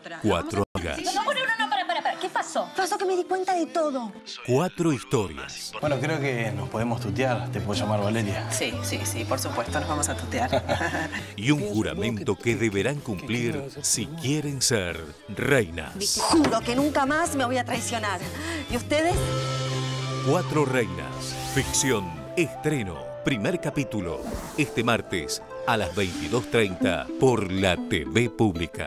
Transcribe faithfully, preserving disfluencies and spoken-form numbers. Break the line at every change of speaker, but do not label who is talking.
otra.
Cuatro amigas.
No, no, no, no, para, para, para. ¿Qué pasó?
Pasó que me di cuenta de todo.
Cuatro historias.
Bueno, creo que nos podemos tutear. Te puedo llamar Valeria.
Sí, sí, sí, por supuesto, nos vamos a tutear.
Y un juramento que deberán cumplir si quieren ser reinas.
Juro que nunca más me voy a traicionar. ¿Y ustedes?
Cuatro reinas. Ficción. Estreno. Primer capítulo. Este martes a las veintidós treinta por la T V Pública.